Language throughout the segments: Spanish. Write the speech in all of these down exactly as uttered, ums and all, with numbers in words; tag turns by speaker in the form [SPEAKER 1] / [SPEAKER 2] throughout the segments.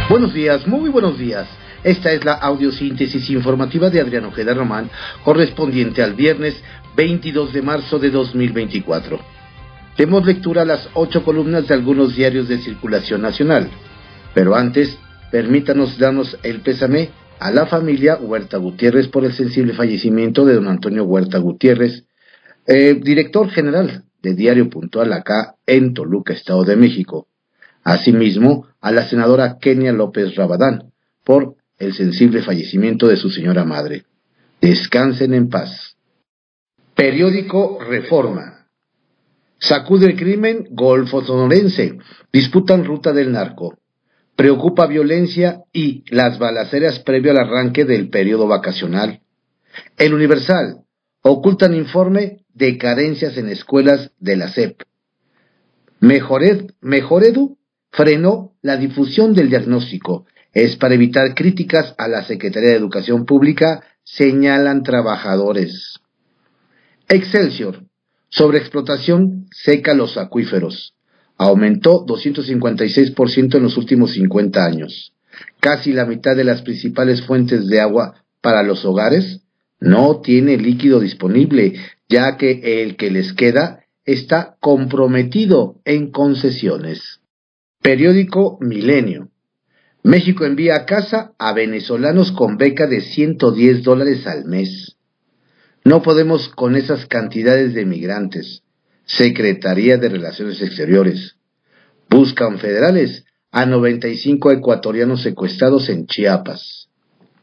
[SPEAKER 1] Buenos días, muy buenos días. Esta es la audiosíntesis informativa de Adrián Ojeda Román, correspondiente al viernes veintidós de marzo de dos mil veinticuatro. Demos lectura a las ocho columnas de algunos diarios de circulación nacional. Pero antes, permítanos darnos el pésame a la familia Huerta Gutiérrez por el sensible fallecimiento de don Antonio Huerta Gutiérrez, eh, director general de Diario Puntual acá en Toluca, Estado de México. Asimismo, a la senadora Kenia López Rabadán por el sensible fallecimiento de su señora madre. Descansen en paz. Periódico Reforma. Sacude el crimen Golfo Sonorense. Disputan ruta del narco. Preocupa violencia y las balaceras previo al arranque del periodo vacacional. El Universal. Ocultan informe de carencias en escuelas de la S E P. Mejored, Mejoredu frenó la difusión del diagnóstico. Es para evitar críticas a la Secretaría de Educación Pública, señalan trabajadores. Excelsior. Sobreexplotación seca los acuíferos. Aumentó doscientos cincuenta y seis por ciento en los últimos cincuenta años. Casi la mitad de las principales fuentes de agua para los hogares no tiene líquido disponible, ya que el que les queda está comprometido en concesiones. Periódico Milenio. México envía a casa a venezolanos con beca de ciento diez dólares al mes. No podemos con esas cantidades de migrantes. Secretaría de Relaciones Exteriores. Buscan federales a noventa y cinco ecuatorianos secuestrados en Chiapas.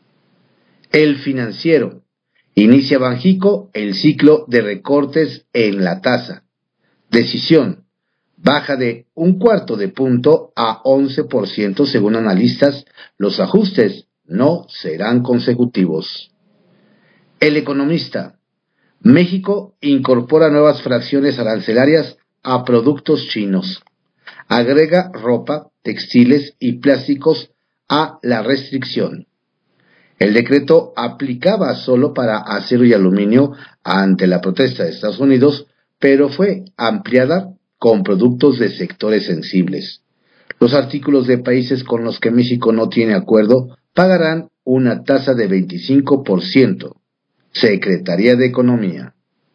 [SPEAKER 1] El Financiero. Inicia Banjico el ciclo de recortes en la tasa. Decisión. Baja de un cuarto de punto a once por ciento según analistas. Los ajustes no serán consecutivos. El Economista. México incorpora nuevas fracciones arancelarias a productos chinos. Agrega ropa, textiles y plásticos a la restricción. El decreto aplicaba solo para acero y aluminio ante la protesta de Estados Unidos, pero fue ampliada con productos de sectores sensibles. Los artículos de países con los que México no tiene acuerdo pagarán una tasa de veinticinco por ciento. Secretaría de Economía.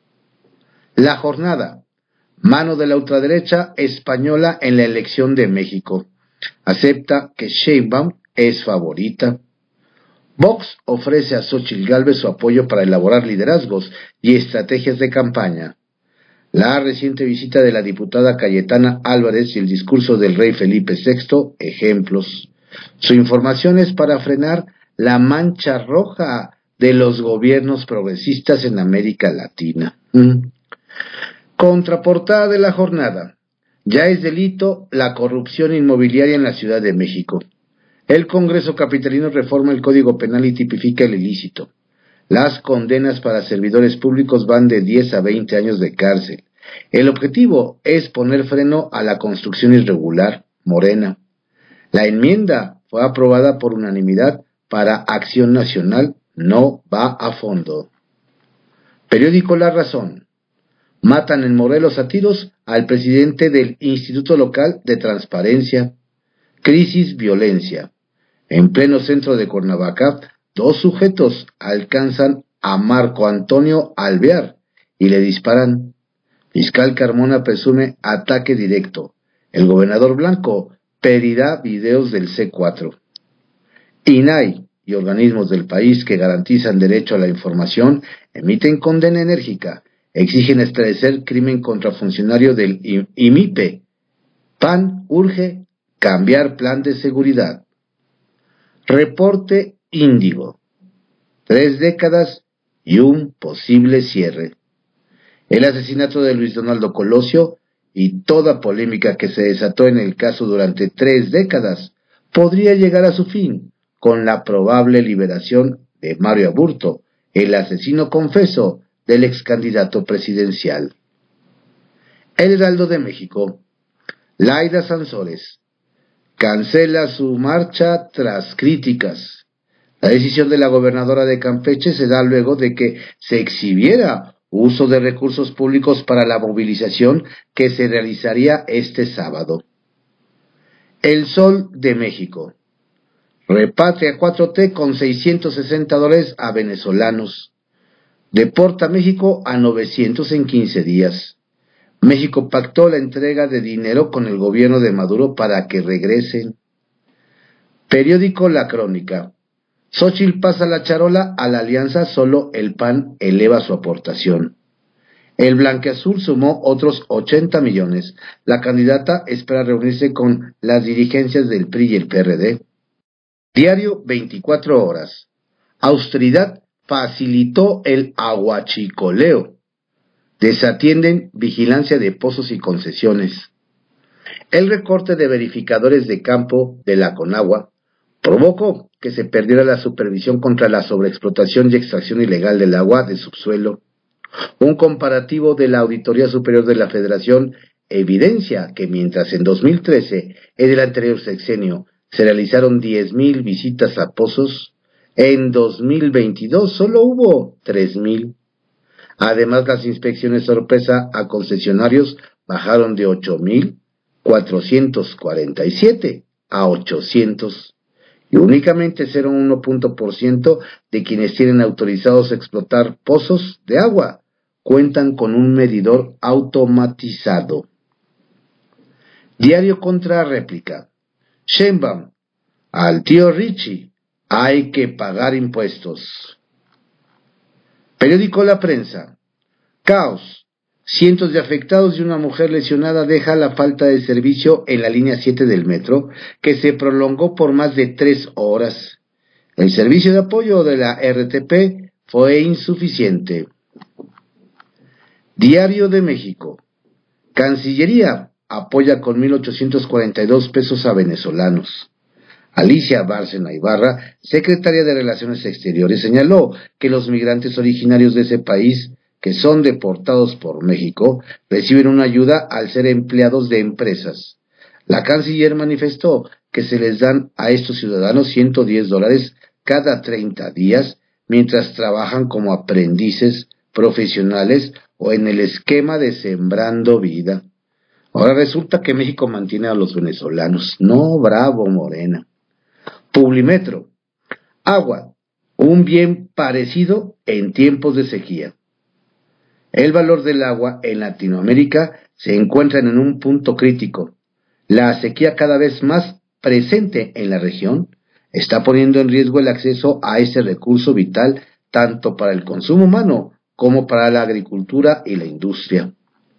[SPEAKER 1] La Jornada. Mano de la ultraderecha española en la elección de México. Acepta que Sheinbaum es favorita. Vox ofrece a Xóchitl Gálvez su apoyo para elaborar liderazgos y estrategias de campaña. La reciente visita de la diputada Cayetana Álvarez y el discurso del rey Felipe sexto, ejemplos. Su información es para frenar la mancha roja de los gobiernos progresistas en América Latina. Mm. Contraportada de la Jornada. Ya es delito la corrupción inmobiliaria en la Ciudad de México. El Congreso capitalino reforma el Código Penal y tipifica el ilícito. Las condenas para servidores públicos van de diez a veinte años de cárcel. El objetivo es poner freno a la construcción irregular, Morena. La enmienda fue aprobada por unanimidad para Acción Nacional, no va a fondo. Periódico La Razón. Matan en Morelos a tiros al presidente del Instituto Local de Transparencia. Crisis, violencia. En pleno centro de Cuernavaca, dos sujetos alcanzan a Marco Antonio Alvear y le disparan. Fiscal Carmona presume ataque directo. El gobernador Blanco pedirá videos del C cuatro. I N A I y organismos del país que garantizan derecho a la información emiten condena enérgica. Exigen esclarecer crimen contra funcionario del I M I P E. P A N urge cambiar plan de seguridad. Reporte Índigo. Tres décadas y un posible cierre. El asesinato de Luis Donaldo Colosio y toda polémica que se desató en el caso durante tres décadas podría llegar a su fin con la probable liberación de Mario Aburto, el asesino confeso del ex candidato presidencial. El Heraldo de México. Laida Sansores cancela su marcha tras críticas. La decisión de la gobernadora de Campeche se da luego de que se exhibiera uso de recursos públicos para la movilización que se realizaría este sábado. El Sol de México. Repatria cuatro T con seiscientos sesenta dólares a venezolanos. Deporta a México a novecientos en quince días. México pactó la entrega de dinero con el gobierno de Maduro para que regresen. Periódico La Crónica. Xóchitl pasa la charola a la alianza, solo el P A N eleva su aportación. El Blanqueazul sumó otros ochenta millones. La candidata espera reunirse con las dirigencias del P R I y el P R D. Diario veinticuatro horas. Austeridad facilitó el aguachicoleo. Desatienden vigilancia de pozos y concesiones. El recorte de verificadores de campo de la Conagua provocó que se perdiera la supervisión contra la sobreexplotación y extracción ilegal del agua de subsuelo. Un comparativo de la Auditoría Superior de la Federación evidencia que mientras en dos mil trece, en el anterior sexenio, se realizaron diez mil visitas a pozos, en dos mil veintidós solo hubo tres mil. Además, las inspecciones sorpresa a concesionarios bajaron de ocho mil cuatrocientos cuarenta y siete a ochocientos, y únicamente cero coma uno por ciento de quienes tienen autorizados a explotar pozos de agua cuentan con un medidor automatizado. Diario contra réplica. Sheinbaum, al tío Richie, hay que pagar impuestos. Periódico La Prensa. Caos. Cientos de afectados y una mujer lesionada deja la falta de servicio en la línea siete del metro, que se prolongó por más de tres horas. El servicio de apoyo de la R T P fue insuficiente. Diario de México. Cancillería apoya con mil ochocientos cuarenta y dos pesos a venezolanos. Alicia Bárcena Ibarra, secretaria de Relaciones Exteriores, señaló que los migrantes originarios de ese país, que son deportados por México, reciben una ayuda al ser empleados de empresas. La canciller manifestó que se les dan a estos ciudadanos ciento diez dólares cada treinta días, mientras trabajan como aprendices, profesionales o en el esquema de Sembrando Vida. Ahora resulta que México mantiene a los venezolanos. No, bravo, Morena. Publimetro. Agua, un bien parecido en tiempos de sequía. El valor del agua en Latinoamérica se encuentra en un punto crítico. La sequía cada vez más presente en la región está poniendo en riesgo el acceso a ese recurso vital tanto para el consumo humano como para la agricultura y la industria.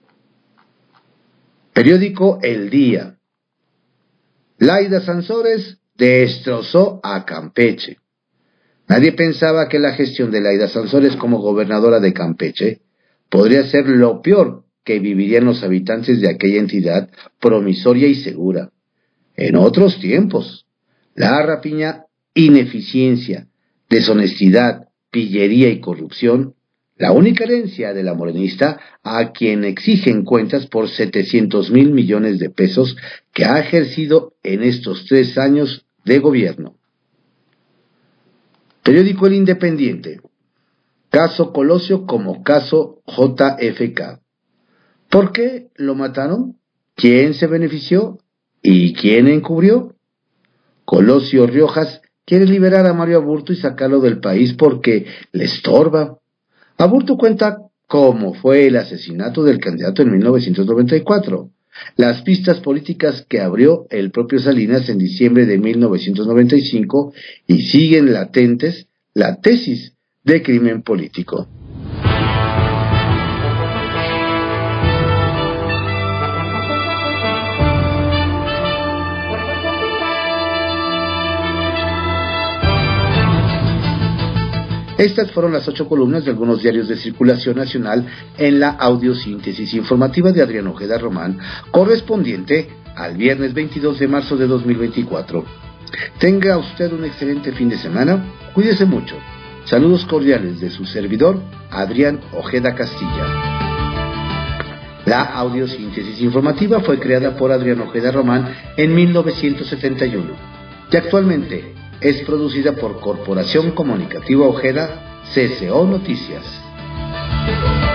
[SPEAKER 1] Periódico El Día. Laida Sansores destrozó a Campeche. Nadie pensaba que la gestión de Laida Sansores como gobernadora de Campeche podría ser lo peor que vivirían los habitantes de aquella entidad promisoria y segura. En otros tiempos, la rapiña, ineficiencia, deshonestidad, pillería y corrupción, la única herencia de la morenista, a quien exigen cuentas por setecientos mil millones de pesos que ha ejercido en estos tres años de gobierno. Periódico El Independiente. Caso Colosio como caso J F K. ¿Por qué lo mataron? ¿Quién se benefició? ¿Y quién encubrió? Colosio Riojas quiere liberar a Mario Aburto y sacarlo del país porque le estorba. Aburto cuenta cómo fue el asesinato del candidato en mil novecientos noventa y cuatro, las pistas políticas que abrió el propio Salinas en diciembre de mil novecientos noventa y cinco y siguen latentes la tesis de crimen político. Estas fueron las ocho columnas de algunos diarios de circulación nacional en la audiosíntesis informativa de Adrián Ojeda Román, correspondiente al viernes veintidós de marzo de dos mil veinticuatro. Tenga usted un excelente fin de semana, cuídese mucho. Saludos cordiales de su servidor, Adrián Ojeda Castilla. La audiosíntesis informativa fue creada por Adrián Ojeda Román en mil novecientos setenta y uno y actualmente es producida por Corporación Comunicativa Ojeda, C C O Noticias.